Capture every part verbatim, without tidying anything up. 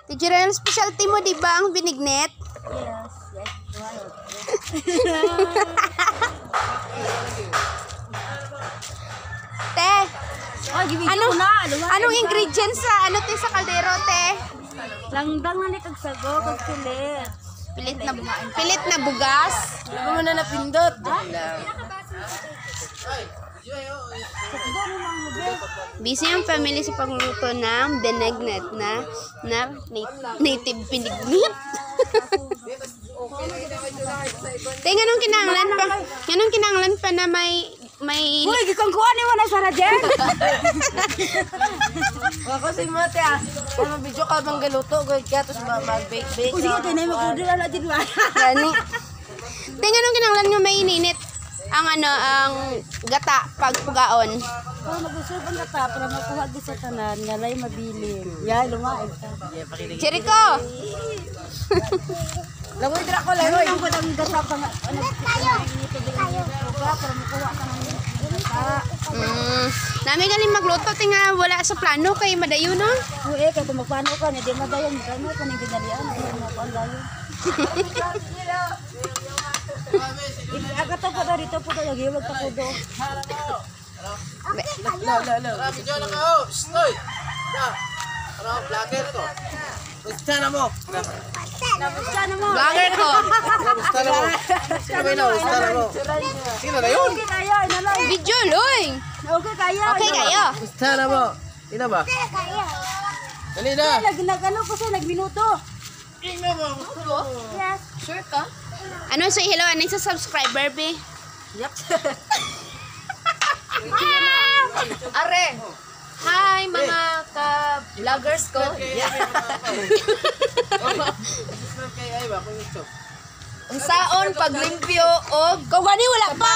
Tijerel, specialty mo di ba ang binignet? Yes. Te, Oh, give ano, na. anong ingredients sa ano te sa kaldero te? Langdang na ni kag sago kag pilit. Pilit na pilit na bugas. Ano mo na napindot? Busy ang family sa pagluluto ng binignet na na native binignet. Te, ganun kinanglan pa. Ganun kinanglan pa na may may Uy, gikong kuha ni mo na sa radyan. Ako si Mate ah. Ano video ka bang galuto? Gawin ka tapos mag-bake-bake. Uy, sige, tayo na yung mag-order na natin ba? Gani. Te, ganun kinanglan nga may ininit ang ano ang gata pag pugaon. Kung mag-usurp ang gata para makuha di sa tanan, ngalay mabilin. Yan, lumain ka. Jericho. Langoy dira ko, langoy. Ano ang gata pa nga? Ano kayo? Kayo. Para makuha ka ng gata. Mm, nami galing magluto tinga wala sa plano kay madayo no. Uy, kaya kung magpano ka, hindi madayon. Ano ka nang ginalian? Ano mo pa ang dayon? Aga to po dito po to lagi wag ta ko do. La la la. Video na ka oh. Stoy. Na. Ano vlogger ko? Gusto na mo. Nabusta na mo. Vlogger ko. Gusto na mo. Sino ba na? Gusto na mo. Sino na yun? Okay kaya, nalay. Video loy. Okay kaya. Okay kayo. Gusto na mo. Sino ba? Dali na. Nag nagano ko sa nagminuto. Tingnan mo. Gusto mo. Yes. Sure ka? Ano sa hello ano sa subscriber be? Yep. Are. Hi mga ka-vloggers ko. Kay ay ba ko gusto. Unsaon paglimpyo og kung gani wala pa.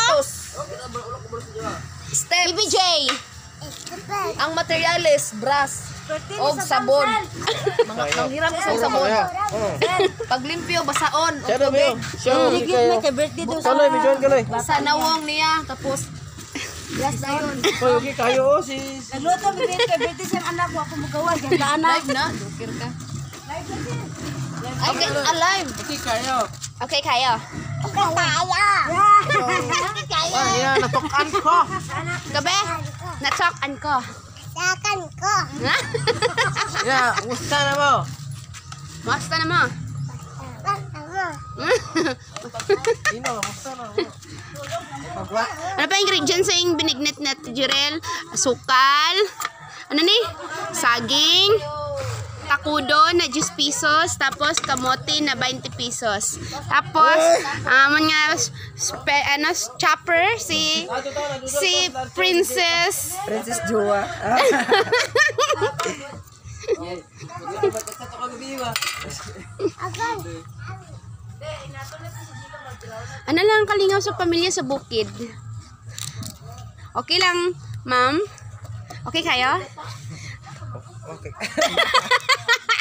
Step B B J. Ang materials brass og sabon. Mga nanghiram sa sabon. Paglimpyo basaon og Shadow tubig. mo. Show Higit na kay birthday do sa. Kaloy, video kaloy. Sa nawong niya tapos Yes dayon. Hoy, okay kayo oh si Nagluto mi kay birthday siyang anak ko ako magawa ganda anak. live na. Dukir ka. Okay, alive. Okay kayo. Okay kayo. Kaya. Ah, yan natukan ko. Gabi. Natsokan ko. Sakan ko. Ha? Ya, gusto na mo. Basta na mo. Sino? Gusto na mo. Pagwa. Ano pa ingredients sa yung binignet na Jirel? Asukal. Ano ni? Saging. Takudo na ten pesos. Tapos kamote na twenty pesos. Tapos, ah mga spe, ano, chopper. Si, si Princess. Princess Joa. Ano lang kalingaw sa pamilya sa bukid? Okay lang, ma'am? Okay kayo? Okay.